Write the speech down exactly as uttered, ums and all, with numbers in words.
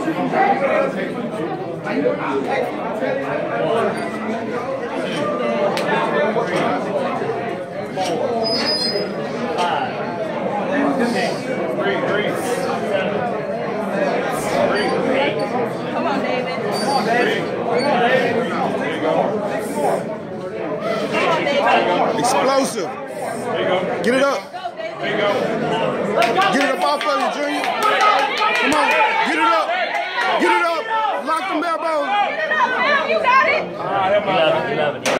Come on, David. Come on, David. There you go. Come on, David. Explosive. There you go. Get it up. There you go. Get it up off of you, Junior. Come on. Get it up. Get it up. Lock them elbows. You got it. All right, help me out.